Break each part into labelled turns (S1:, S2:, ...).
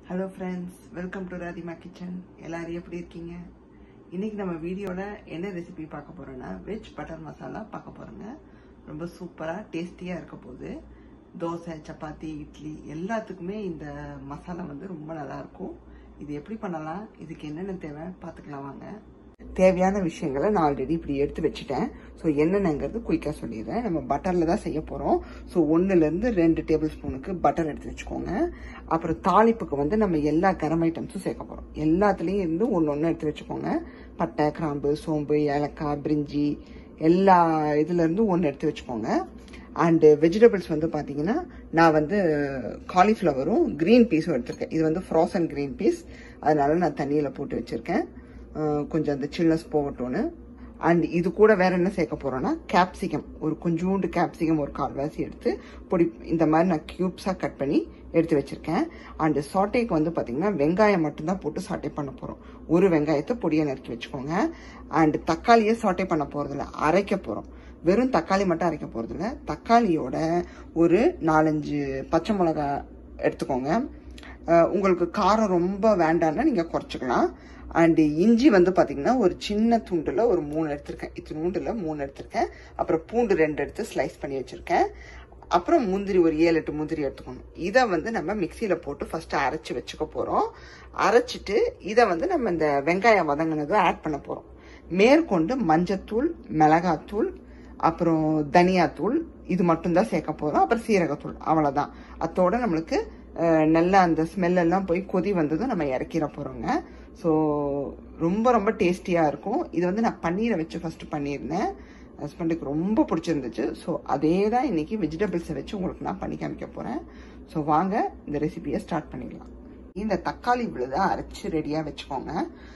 S1: Hello friends, welcome to Radhima Kitchen. எல்லாரும் எப்படி இருக்கீங்க? இன்னைக்கு நம்ம வீடியோல என்ன ரெசிபி பார்க்க போறோம்னா வெஜ் பட்டர் மசாலா பார்க்க போறோங்க. ரொம்ப சூப்பரா டேஸ்டியா இருக்க போகுது. தோசை, சப்பாத்தி, இட்லி எல்லாத்துக்குமே இந்த மசாலா வந்து ரொம்ப நல்லா இருக்கும். இது எப்படி பண்ணலாம்? இதுக்கு என்னென்ன தேவை பார்த்துக்கலாம் வாங்க. தேவையான விஷயங்களை நான் ஆல்ரெடி இப்படி எடுத்து வச்சுட்டேன். ஸோ என்னென்னங்கிறது குயிக்காக சொல்லிடுறேன். நம்ம பட்டரில் தான் செய்ய போகிறோம். ஸோ 1லேருந்து 2 டேபிள் ஸ்பூனுக்கு பட்டர் எடுத்து வச்சுக்கோங்க. அப்புறம் தாளிப்புக்கு வந்து நம்ம எல்லா கரம் ஐட்டம்ஸும் சேர்க்க போகிறோம். எல்லாத்துலேயும் இருந்து ஒன்று எடுத்து வச்சுக்கோங்க. பட்டை, கிராம்பு, சோம்பு, ஏலக்காய், பிரிஞ்சி எல்லா இதுலேருந்து ஒன்று எடுத்து வச்சுக்கோங்க. அண்டு வெஜிடபிள்ஸ் வந்து பார்த்தீங்கன்னா நான் வந்து காலிஃப்ளவரும் க்ரீன் பீஸும் எடுத்திருக்கேன். இது வந்து ஃப்ரோசன் க்ரீன் பீஸ், அதனால நான் தண்ணியில் போட்டு வச்சுருக்கேன். கொஞ்சம் அந்த சில்னஸ் போகட்டும்னு. அண்ட் இது கூட வேற என்ன சேர்க்க போறோம்னா கேப்சிகம், ஒரு கொஞ்சோண்டு கேப்சிகம் ஒரு கால்வாசி எடுத்து பொடி இந்த மாதிரி நான் கியூப்ஸா கட் பண்ணி எடுத்து வச்சிருக்கேன். அண்ட் சாட்டேக்கு வந்து பாத்தீங்கன்னா வெங்காயம் மட்டும்தான் போட்டு சாட்டே பண்ண போறோம். ஒரு வெங்காயத்தை பொடியை நறுக்கி வச்சுக்கோங்க. அண்ட் தக்காளியை சாட்டே பண்ண போறதில்ல, அரைக்க போறோம். வெறும் தக்காளி மட்டும் அரைக்க போறதில்ல, தக்காளியோட ஒரு 4-5 பச்சை மிளகாய் எடுத்துக்கோங்க. உங்களுக்கு காரம் ரொம்ப வேண்டாம்னா நீங்க குறைச்சிக்கலாம். அண்ட் இஞ்சி வந்து பாத்தீங்கன்னா ஒரு சின்ன துண்டுல ஒரு 3 எடுத்திருக்கேன். இத்தினூண்டுல 3 எடுத்திருக்கேன். அப்புறம் பூண்டு 2 எடுத்து ஸ்லைஸ் பண்ணி வச்சிருக்கேன். அப்புறம் முந்திரி ஒரு 7-8 முந்திரி எடுத்துக்கணும். இதை வந்து நம்ம மிக்சியில போட்டு ஃபர்ஸ்ட் அரைச்சு வச்சுக்க போறோம். அரைச்சிட்டு இதை வந்து நம்ம இந்த வெங்காயம் வதங்கினதை ஆட் பண்ண போறோம். மேற்கொண்டு மஞ்சத்தூள், மிளகாத்தூள், அப்புறம் தனியாத்தூள் இது மட்டும்தான் சேர்க்க போறோம். அப்புறம் சீரகத்தூள், அவ்வளவுதான். அதோட நம்மளுக்கு நல்லா அந்த ஸ்மெல் எல்லாம் போய் கொதி வந்ததும் நம்ம இறக்கிற போறோங்க. ஸோ ரொம்ப ரொம்ப டேஸ்டியாக இருக்கும். இது வந்து நான் பன்னீரை வச்சு ஃபர்ஸ்ட் பண்ணியிருந்தேன். ஹஸ்பண்டுக்கு ரொம்ப பிடிச்சிருந்துச்சு. ஸோ அதே தான் இன்னைக்கு வெஜிடபிள்ஸை வச்சு உங்களுக்கு நான் பண்ணி காமிக்க போகிறேன். ஸோ வாங்க இந்த ரெசிபியை ஸ்டார்ட் பண்ணிடலாம். இந்த தக்காளி விழுதை அரைச்சி ரெடியாக வச்சுக்கோங்க.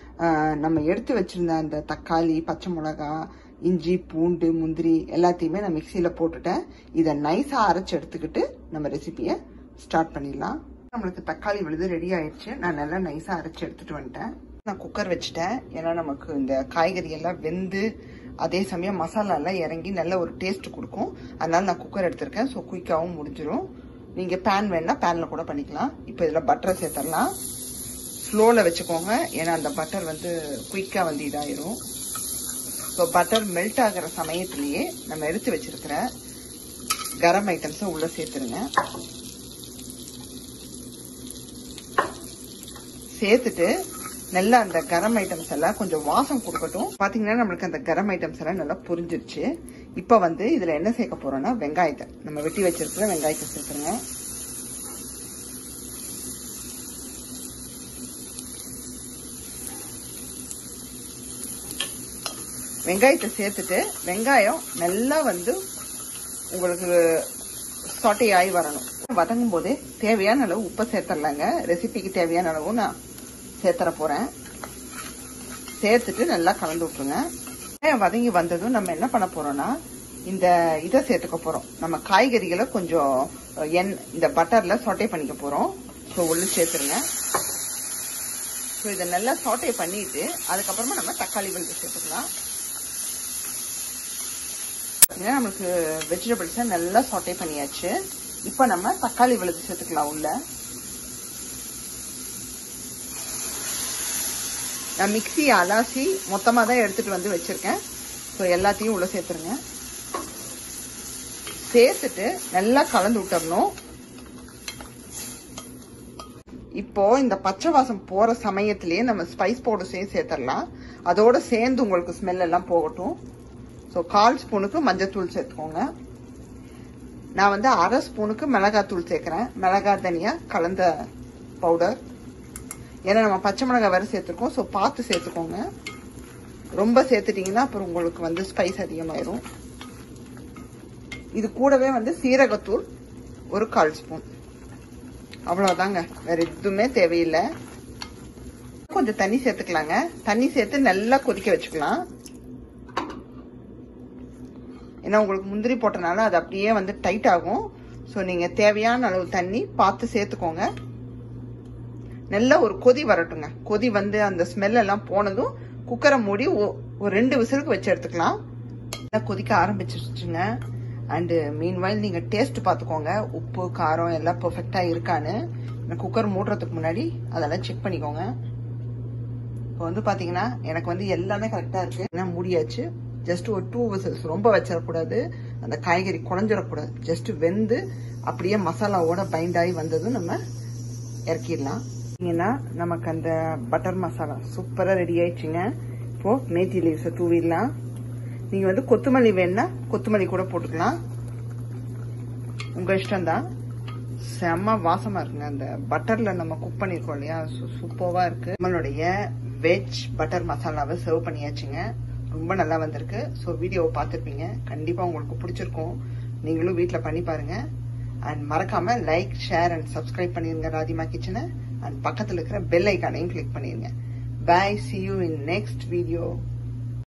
S1: நம்ம எடுத்து வச்சிருந்த அந்த தக்காளி, பச்சை மிளகா, இஞ்சி, பூண்டு, முந்திரி எல்லாத்தையுமே நான் மிக்சியில் போட்டுட்டேன். இதை நைஸாக அரைச்சி எடுத்துக்கிட்டு நம்ம ரெசிபியை ஸ்டார்ட் பண்ணிடலாம். நம்மளுக்கு தக்காளி விழுது ரெடி ஆயிடுச்சு. நான் நல்லா நைஸா அரைச்சு எடுத்துட்டு வந்துட்டேன். நான் குக்கர் வச்சுட்டேன். ஏன்னா நமக்கு இந்த காய்கறி எல்லாம் வெந்து அதே சமயம் மசாலா எல்லாம் இறங்கி நல்ல ஒரு டேஸ்ட் கொடுக்கும். அதனால நான் குக்கர் எடுத்திருக்கேன். ஸோ குயிக்காகவும் முடிஞ்சிடும். நீங்க பேன் வேணா பேன்ல கூட பண்ணிக்கலாம். இப்போ இதுல பட்டரை சேர்த்துடலாம். ஸ்லோல வச்சுக்கோங்க, ஏன்னா அந்த பட்டர் வந்து குயிக்கா வந்து இதாயிரும். ஸோ பட்டர் மெல்ட் ஆகிற சமயத்திலேயே நம்ம எடுத்து வச்சிருக்கிற கரம் ஐட்டம்ஸை உள்ள சேர்த்துருங்க. சேர்த்துட்டு நல்லா அந்த கரம் ஐட்டம்ஸ் எல்லாம் கொஞ்சம் வாசம் கொடுக்கட்டும். பாத்தீங்கன்னா நம்மளுக்கு அந்த கரம் ஐட்டம்ஸ் எல்லாம் நல்லா புரிஞ்சிருச்சு. இப்ப வந்து இதுல என்ன சேர்க்க போறோம்னா வெங்காயத்தை, நம்ம வெட்டி வச்சிருக்கிற வெங்காயத்தை சேர்த்துருங்க. வெங்காயத்தை சேர்த்துட்டு வெங்காயம் நல்லா வந்து உங்களுக்கு சாட்டே ஆகி வரணும். வதங்கும் போதே தேவையான அளவு உப்பை சேர்த்துடலாங்க. ரெசிபிக்கு தேவையான அளவு நான் சேர்த்துற போறேன். சேர்த்துட்டு நல்லா கலந்து விட்டுருங்க. வதங்கி வந்ததும் நம்ம என்ன பண்ண போறோம்னா இந்த இதை சேர்த்துக்க போறோம். நம்ம காய்கறிகளை கொஞ்சம் இந்த பட்டர்ல சாட்டே பண்ணிக்க போறோம். ஸோ உள்ள சேர்த்துருங்க. ஸோ இதை நல்லா சாட்டே பண்ணிட்டு அதுக்கப்புறமா நம்ம தக்காளி விழுது சேர்த்துக்கலாம். நம்மளுக்கு வெஜிடபிள்ஸை நல்லா சாட்டே பண்ணியாச்சு. இப்ப நம்ம தக்காளி விழுது சேர்த்துக்கலாம் உள்ள. நான் மிக்ஸி அலாசி மொத்தமா தான் எடுத்துட்டு வந்து வச்சிருக்கேன். ஸோ எல்லாத்தையும் உள்ள சேர்த்துருங்க. சேர்த்துட்டு நல்லா கலந்து விட்டுறணும். இப்போ இந்த பச்சை வாசம் போற சமயத்திலேயே நம்ம ஸ்பைஸ் பவுடர்ஸையும் சேர்த்துடலாம். அதோட சேர்ந்து உங்களுக்கு ஸ்மெல் எல்லாம் போகட்டும். ஸோ 1/4 ஸ்பூனுக்கு மஞ்சத்தூள் சேர்த்துக்கோங்க. நான் வந்து 1/2 ஸ்பூனுக்கு மிளகாத்தூள் சேர்க்கிறேன். மிளகாய் தனியா கலந்த பவுடர். ஏன்னா நம்ம பச்சை மிளகாய் வேற சேர்த்துருக்கோம். ஸோ பார்த்து சேர்த்துக்கோங்க. ரொம்ப சேர்த்துட்டீங்கன்னா அப்புறம் உங்களுக்கு வந்து ஸ்பைஸ் அதிகமாயிரும். இது கூடவே வந்து சீரகத்தூள் ஒரு 1/4 ஸ்பூன். அவ்வளவுதாங்க, வேற எதுவுமே தேவையில்லை. கொஞ்சம் தண்ணி சேர்த்துக்கலாங்க. தண்ணி சேர்த்து நல்லா கொதிக்க வச்சுக்கலாம். ஏன்னா உங்களுக்கு முந்திரி போட்டனால அது அப்படியே வந்து டைட் ஆகும். ஸோ நீங்க தேவையான அளவு தண்ணி பார்த்து சேர்த்துக்கோங்க. நல்லா ஒரு கொதி வரட்டுங்க. கொதி வந்து அந்த ஸ்மெல் எல்லாம் போனதும் குக்கரை மூடி ஒரு 2 விசிலுக்கு வச்சு எடுத்துக்கலாம். நல்லா கொதிக்க ஆரம்பிச்சிருச்சுங்க. அண்டு மீன்வைல் நீங்க டேஸ்ட் பார்த்துக்கோங்க. உப்பு, காரம் எல்லாம் பெர்ஃபெக்டா இருக்கான்னு. குக்கர் மூடுறதுக்கு முன்னாடி அதெல்லாம் செக் பண்ணிக்கோங்க. இப்போ வந்து பாத்தீங்கன்னா எனக்கு வந்து எல்லாமே கரெக்டா இருக்கு. என்ன மூடியாச்சு. ஜஸ்ட் ஒரு 2 விசில்ஸ், ரொம்ப வச்சிடக்கூடாது, அந்த காய்கறி குழஞ்சிடக்கூடாது. ஜஸ்ட் வெந்து அப்படியே மசாலாவோட பைண்ட் ஆகி வந்ததும் நம்ம இறக்கிடலாம். நமக்கு அந்த பட்டர் மசாலா சூப்பரா ரெடி ஆயிடுச்சுங்க. இப்போ மேத்தி லீவ்ஸை தூவிடலாம். நீங்க வந்து கொத்தமல்லி வேணும்னா கொத்தமல்லி கூட போட்டுக்கலாம், உங்க இஷ்டம் தான். செம்ம வாசமா இருக்குங்க. அந்த பட்டர்ல நம்ம குக் பண்ணிருக்கோம் இல்லையா, சூப்பரா இருக்கு. நம்மளுடைய வெஜ் பட்டர் மசாலாவை சர்வ் பண்ணியாச்சுங்க. ரொம்ப நல்லா வந்திருக்கு. ஸோ வீடியோவை பார்த்துருப்பீங்க, கண்டிப்பா உங்களுக்கு பிடிச்சிருக்கும். நீங்களும் வீட்டில் பண்ணி பாருங்க. அண்ட் மறக்காம லைக், ஷேர் அண்ட் சப்ஸ்கிரைப் பண்ணிருங்க ராதிமா கிச்சனை. அண்ட் பக்கத்தில் இருக்கிற பெல் ஐக்கானையும் கிளிக் பண்ணிருங்க. Bye. See you in next video.